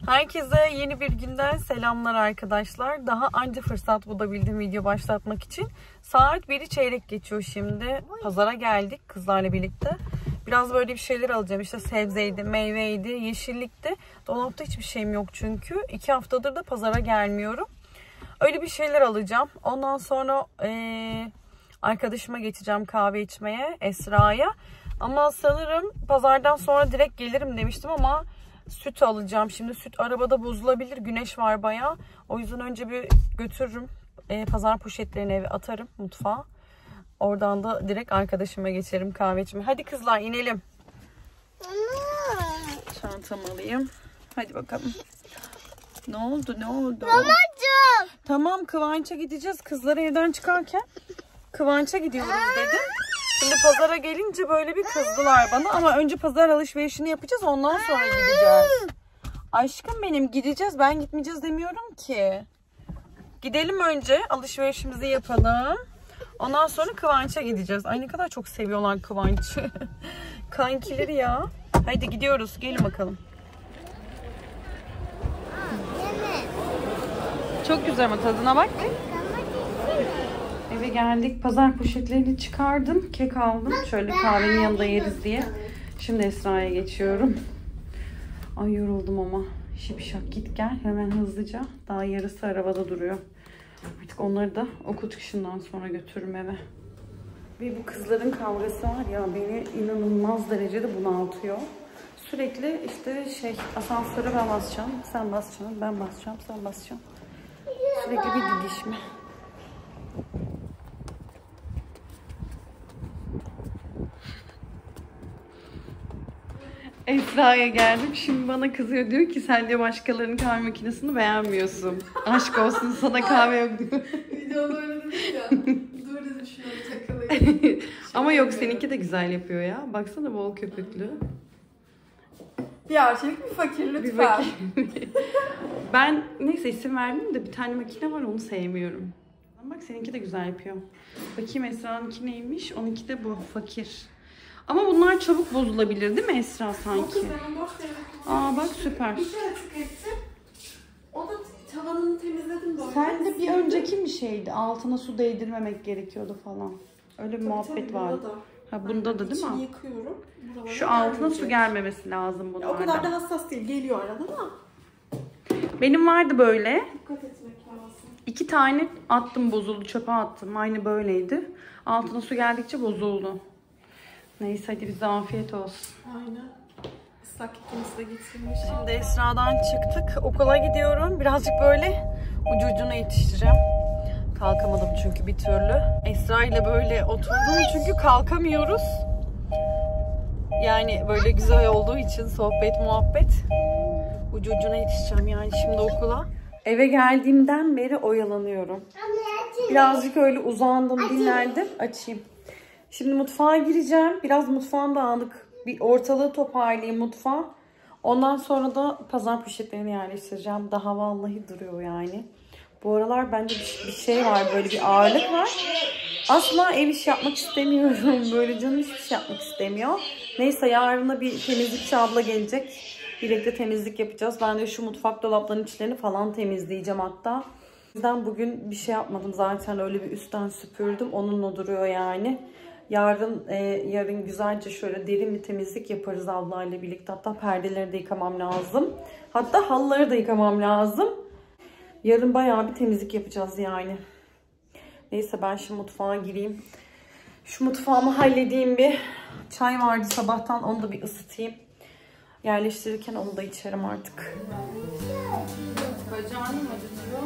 Herkese yeni bir günden selamlar arkadaşlar. Daha anca fırsat bulabildim video başlatmak için. Saat 1'i çeyrek geçiyor şimdi. Pazara geldik kızlarla birlikte. Biraz böyle bir şeyler alacağım. İşte sebzeydi, meyveydi, yeşillikti. Dolapta hiçbir şeyim yok çünkü. 2 haftadır da pazara gelmiyorum. Öyle bir şeyler alacağım. Ondan sonra arkadaşıma geçeceğim kahve içmeye, Esra'ya. Ama sanırım pazardan sonra direkt gelirim demiştim ama süt alacağım. Şimdi süt arabada bozulabilir. Güneş var bayağı. O yüzden önce bir götürürüm. Pazar poşetlerini eve atarım mutfağa. Oradan da direkt arkadaşıma geçerim kahve içmeye. Hadi kızlar inelim. Çantamı alayım. Hadi bakalım. Ne oldu? Babacığım. Tamam, Kıvanç'a gideceğiz. Kızları evden çıkarken Kıvanç'a gidiyoruz dedim. Şimdi pazara gelince böyle bir kızdılar bana. Ama önce pazar alışverişini yapacağız. Ondan sonra gideceğiz. Aşkım benim, gideceğiz. Ben gitmeyeceğiz demiyorum ki. Gidelim önce. Alışverişimizi yapalım. Ondan sonra Kıvanç'a gideceğiz. Ay ne kadar çok seviyorlar Kıvanç'ı. Kankileri ya. Haydi gidiyoruz. Gelin bakalım. Çok güzel ama tadına bak. Eve geldik. Pazar poşetlerini çıkardım. Kek aldım. Şöyle kahvenin yanında yeriz diye. Şimdi Esra'ya geçiyorum. Ay yoruldum ama. Şipşak git gel. Hemen hızlıca. Daha yarısı arabada duruyor. Artık onları da okul çıkışından sonra götürürüm eve. Ve bu kızların kavgası var ya, beni inanılmaz derecede bunaltıyor. Sürekli işte asansöre ben basacağım. Sen basacaksın. Ben basacağım. Sen basacaksın. Sürekli bir didişme. Esra'ya geldim. Şimdi bana kızıyor. Diyor ki sen de başkalarının kahve makinesini beğenmiyorsun. Aşk olsun sana kahve yok diyor. Videoda öyle dedim ya. Dur dedim şuna takılayım. Ama yok, seninki de güzel yapıyor ya. Baksana bol köpüklü. Bir harçlık bir fakir lütfen. Ben neyse isim vermeyeyim de bir tane makine var, onu sevmiyorum. Bak seninki de güzel yapıyor. Bakayım Esra'nınki neymiş? Onunki de bu fakir. Ama bunlar çabuk bozulabilir değil mi Esra sanki? Kız ben boş Aa bak süper. bir kere tık ettim. O da tavanını temizledim böyle. Sen de bir önceki bir şeydi. Altına su değdirmemek gerekiyordu falan. Öyle bir muhabbet var. Ha bunda da değil mi? İçini yıkıyorum. Şu altına su gelmemesi lazım bunlarda. O kadar da hassas değil. Geliyor arada ama. Benim vardı böyle. Dikkat etmek lazım. 2 tane attım, bozuldu, çöpe attım. Aynı böyleydi. Altına su geldikçe bozuldu. Neyse hadi bize afiyet olsun. Aynen. Islak kekimizi de getirmiş. Şimdi Esra'dan çıktık. Okula gidiyorum. Birazcık böyle ucu ucuna yetiştireceğim. Kalkamadım çünkü bir türlü. Esra ile böyle oturdum çünkü kalkamıyoruz. Yani böyle güzel olduğu için sohbet muhabbet. Ucu ucuna yetişeceğim yani şimdi okula. Eve geldiğimden beri oyalanıyorum. Birazcık öyle uzandım, dinlendim. Açayım. Şimdi mutfağa gireceğim. Biraz mutfağım dağınık. Bir ortalığı toparlayayım mutfağı. Ondan sonra da pazar poşetlerini yerleştireceğim. Daha vallahi duruyor yani. Bu aralar bende bir şey var. Böyle bir ağırlık var. Asla ev işi yapmak istemiyorum. Böyle canım hiçbir şey yapmak istemiyor. Neyse yarına bir temizlikçi abla gelecek. Birlikte temizlik yapacağız. Ben de şu mutfak dolaplarının içlerini falan temizleyeceğim hatta. O yüzden bugün bir şey yapmadım. Zaten öyle bir üstten süpürdüm. Onunla duruyor yani. Yarın güzelce şöyle derin bir temizlik yaparız ablayla birlikte. Hatta perdeleri de yıkamam lazım. Hatta halıları da yıkamam lazım. Yarın bayağı bir temizlik yapacağız yani. Neyse ben şimdi mutfağa gireyim. Şu mutfağımı halledeyim bir. Çay vardı sabahtan, onu da bir ısıtayım. Yerleştirirken onu da içerim artık. Bacağını mı acıtıyor?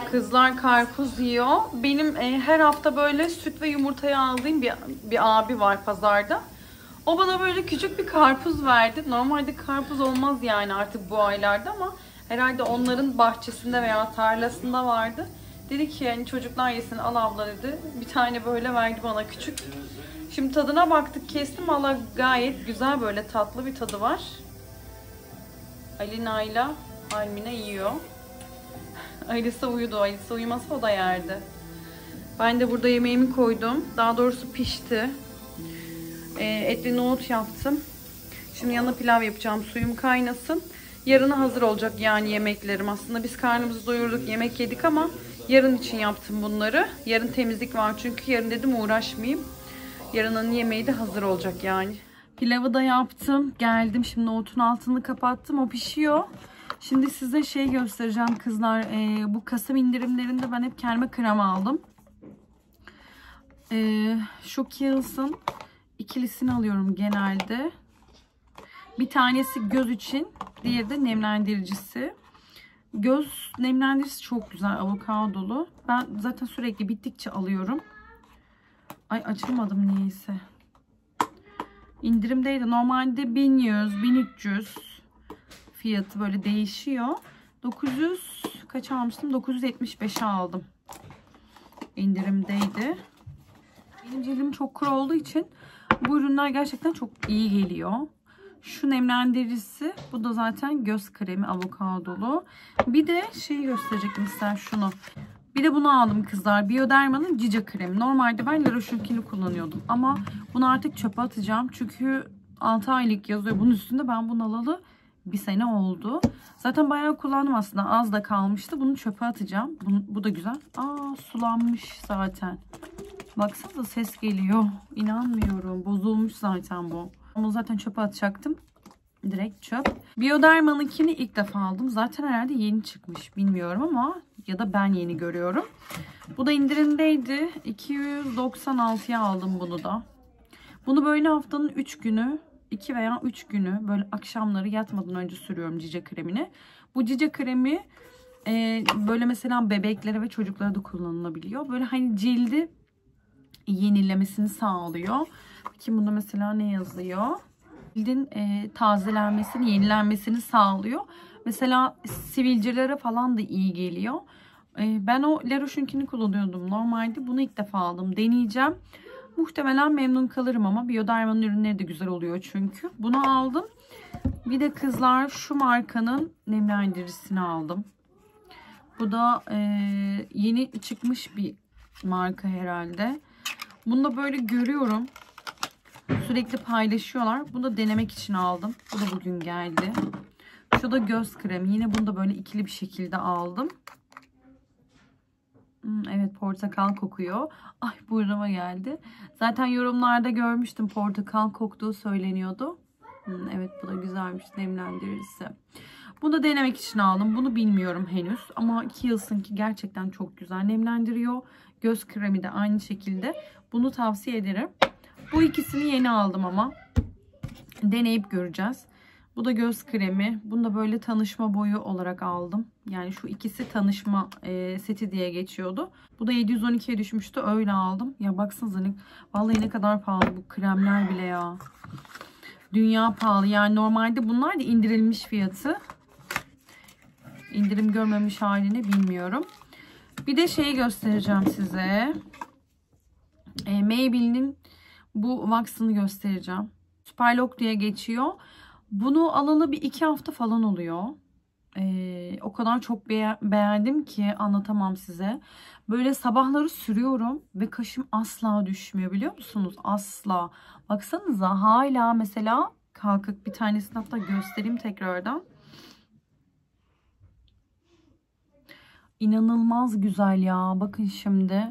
Kızlar karpuz yiyor. Benim her hafta böyle süt ve yumurtayı aldığım bir abi var pazarda. O bana böyle küçük bir karpuz verdi. Normalde karpuz olmaz yani artık bu aylarda ama herhalde onların bahçesinde veya tarlasında vardı. Dedi ki yani çocuklar yesin, al abla dedi. Bir tane böyle verdi bana küçük. Şimdi tadına baktık, kestim. Valla gayet güzel, böyle tatlı bir tadı var. Alina ile Almina yiyor. Alisa uyudu. Alisa uyumasa o da yerdi. Ben de burada yemeğimi koydum. Daha doğrusu pişti. Etli nohut yaptım. Şimdi yanına pilav yapacağım. Suyum kaynasın. Yarına hazır olacak yani yemeklerim. Aslında biz karnımızı doyurduk, yemek yedik ama yarın için yaptım bunları. Yarın temizlik var çünkü yarın dedim uğraşmayayım. Yarının yemeği de hazır olacak yani. Pilavı da yaptım. Geldim şimdi nohutun altını kapattım. O pişiyor. Şimdi size şey göstereceğim kızlar. Bu Kasım indirimlerinde ben hep kendime krem aldım. Şu Kiehl's'ın ikilisini alıyorum genelde. Bir tanesi göz için, diğeri de nemlendiricisi. Göz nemlendiricisi çok güzel, avokadolu. Ben zaten sürekli bittikçe alıyorum. Ay açamadım niyeyse. İndirimdeydi. Normalde 1100, 1300 fiyatı böyle değişiyor. 900 kaç almıştım? 975'e aldım. İndirimdeydi. Benim cildim çok kuru olduğu için bu ürünler gerçekten çok iyi geliyor. Şu nemlendiricisi. Bu da zaten göz kremi avokadolu. Bir de şeyi gösterecektim size, şunu. Bir de bunu aldım kızlar. Bioderma'nın Cica kremi. Normalde ben La Roche-Posay'ni kullanıyordum. Ama bunu artık çöpe atacağım. Çünkü 6 aylık yazıyor bunun üstünde. Ben bunu alalı bir sene oldu. Zaten bayağı kullandım aslında. Az da kalmıştı. Bunu çöpe atacağım. Bu da güzel. Aa, sulanmış zaten. Baksanıza ses geliyor. İnanmıyorum. Bozulmuş zaten bu. Bunu zaten çöpe atacaktım. Direkt çöp. Bioderma'nınkini ilk defa aldım. Zaten herhalde yeni çıkmış. Bilmiyorum ama ya da ben yeni görüyorum. Bu da indirimdeydi. 296'ya aldım bunu da. Bunu böyle haftanın 3 günü, 2 veya 3 günü böyle akşamları yatmadan önce sürüyorum Cica kremini. Bu Cica kremi böyle mesela bebeklere ve çocuklara da kullanılabiliyor. Böyle hani cildi yenilemesini sağlıyor. Bakayım bunda mesela ne yazıyor? Cildin tazelenmesini, yenilenmesini sağlıyor. Mesela sivilcelere falan da iyi geliyor. Ben o La Roche-Posay'ni kullanıyordum normalde. Bunu ilk defa aldım. Deneyeceğim. Muhtemelen memnun kalırım ama Bioderma'nın ürünleri de güzel oluyor çünkü. Bunu aldım. Bir de kızlar şu markanın nemlendiricisini aldım. Bu da yeni çıkmış bir marka herhalde. Bunu da böyle görüyorum. Sürekli paylaşıyorlar. Bunu da denemek için aldım. Bu da bugün geldi. Şu da göz kremi. Yine bunu da böyle ikili bir şekilde aldım. Evet, portakal kokuyor. Ay, burnuma geldi. Zaten yorumlarda görmüştüm, portakal koktuğu söyleniyordu. Evet, bu da güzelmiş, nemlendiricisi. Bunu da denemek için aldım. Bunu bilmiyorum henüz. Ama Kiehl's'ınki gerçekten çok güzel nemlendiriyor. Göz kremi de aynı şekilde. Bunu tavsiye ederim. Bu ikisini yeni aldım ama. Deneyip göreceğiz. Bu da göz kremi. Bunu da böyle tanışma boyu olarak aldım. Yani şu ikisi tanışma seti diye geçiyordu. Bu da 712'ye düşmüştü. Öyle aldım. Ya baksanıza, vallahi ne kadar pahalı bu kremler bile ya. Dünya pahalı. Yani normalde bunlar da indirilmiş fiyatı. İndirim görmemiş halini bilmiyorum. Bir de şeyi göstereceğim size. Maybelline'in bu wax'ını göstereceğim. Superlock diye geçiyor. Bunu alalı bir 2 hafta falan oluyor. O kadar çok beğendim ki anlatamam size. Böyle sabahları sürüyorum ve kaşım asla düşmüyor, biliyor musunuz? Asla. Baksanıza, hala mesela kalkık, bir tanesini hatta göstereyim tekrardan. İnanılmaz güzel ya. Bakın şimdi.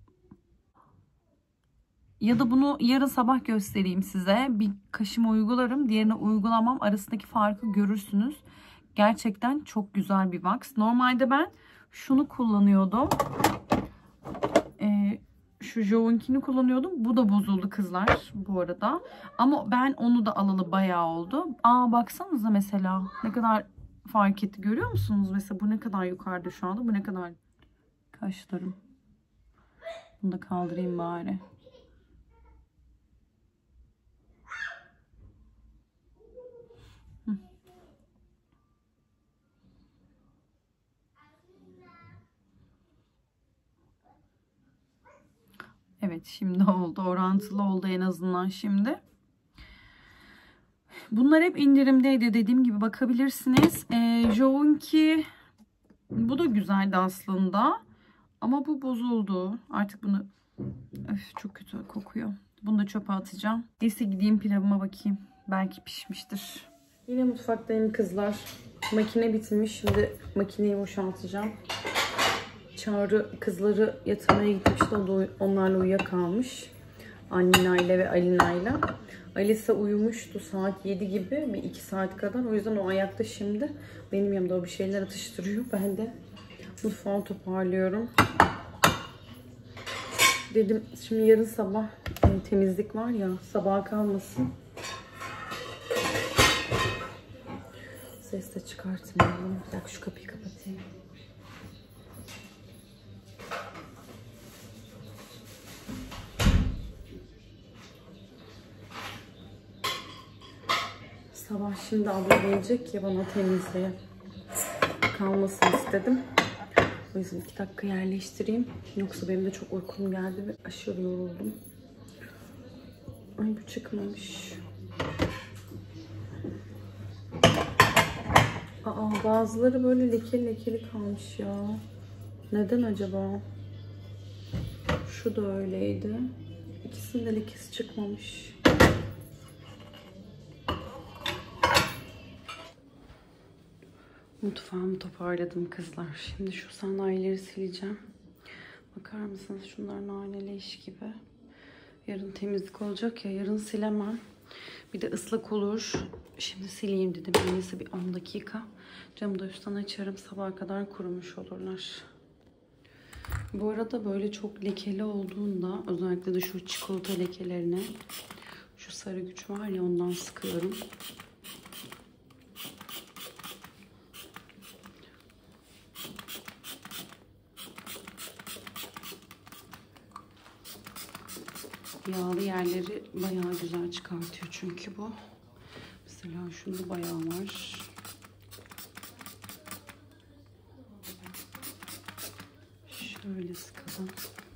Ya da bunu yarın sabah göstereyim size. Bir kaşıma uygularım, diğerine uygulamam. Arasındaki farkı görürsünüz. Gerçekten çok güzel bir wax. Normalde ben şunu kullanıyordum. Şu Joe'unkini kullanıyordum. Bu da bozuldu kızlar bu arada. Ama ben onu da alalı bayağı oldu. Aa, baksanıza mesela ne kadar fark etti, görüyor musunuz? Mesela bu ne kadar yukarıda şu anda. Bu ne kadar Kaşlarım. Bunu da kaldırayım bari. Evet, şimdi oldu. Orantılı oldu en azından şimdi. Bunlar hep indirimdeydi. Dediğim gibi bakabilirsiniz. Jounki bu da güzeldi aslında. Ama bu bozuldu. Artık bunu çok kötü kokuyor. Bunu da çöpe atacağım. Neyse gideyim pilavıma bakayım. Belki pişmiştir. Yine mutfaktayım kızlar. Makine bitmiş. Şimdi makineyi boşaltacağım. Çağrı kızları yatırmaya gitmişti. O da onlarla uyuyakalmış. Annina ile ve Alina ile. Alisa uyumuştu saat 7 gibi. Bir 2 saat kadar. O yüzden o ayakta şimdi. Benim yanımda o bir şeyler atıştırıyor. Ben de mutfağı toparlıyorum. Dedim şimdi yarın sabah temizlik var ya, sabaha kalmasın. Ses de çıkartmayalım. Bir dakika şu kapıyı kapatayım. Sabah şimdi abla gelecek ya bana temizliğe kalmasın istedim. O yüzden 2 dakika yerleştireyim. Yoksa benim de çok uykum geldi ve aşırı yoruldum. Ay bu çıkmamış. Bazıları böyle lekeli lekeli kalmış ya. Neden acaba? Şu da öyleydi. İkisinin de lekesi çıkmamış. Mutfağımı toparladım kızlar. Şimdi şu sandalyeleri sileceğim. Bakar mısınız? Şunlar nane leş gibi. Yarın temizlik olacak ya. Yarın silemem. Bir de ıslak olur. Şimdi sileyim dedim. En iyisi bir 10 dakika. Camı da üstten açarım. Sabaha kadar kurumuş olurlar. Bu arada böyle çok lekeli olduğunda özellikle de şu çikolata lekelerini şu sarı güç var ya ondan sıkıyorum. Yağlı yerleri bayağı güzel çıkartıyor çünkü bu. Mesela şunda bayağı var. Şöyle sıkalım.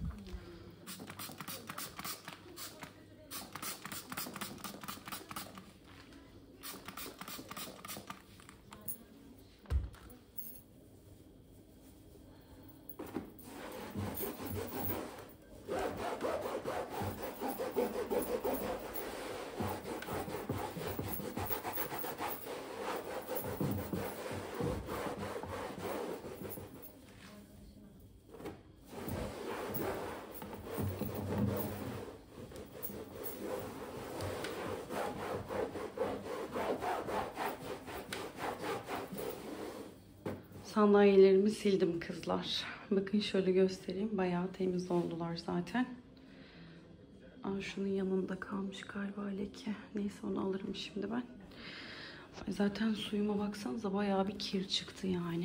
Sandalyelerimi sildim kızlar. Bakın şöyle göstereyim. Bayağı temiz oldular zaten. Şunun yanında kalmış galiba leke. Neyse onu alırım şimdi ben. Zaten suyuma baksanıza bayağı bir kir çıktı yani.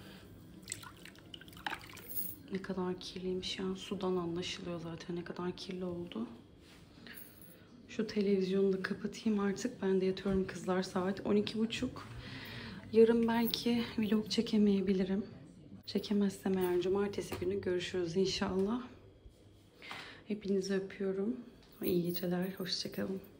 Ne kadar kirliymiş yani. Sudan anlaşılıyor zaten ne kadar kirli oldu. Şu televizyonu da kapatayım artık. Ben de yatıyorum kızlar, saat 12.30. Yarın belki vlog çekemeyebilirim. Çekemezsem eğer cumartesi günü görüşürüz inşallah. Hepinizi öpüyorum. İyi geceler. Hoşça kalın.